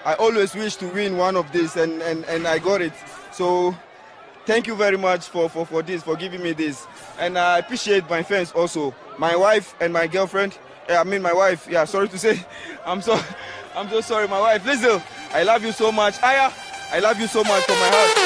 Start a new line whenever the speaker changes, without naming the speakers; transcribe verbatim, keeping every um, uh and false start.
I always wish to win one of these, and, and, and I got it. So thank you very much for, for, for this, for giving me this. And I appreciate my fans also. My wife and my girlfriend. I mean my wife, yeah, sorry to say. I'm so I'm so sorry, my wife. Listen, I love you so much. Aya, I love you so much from my heart.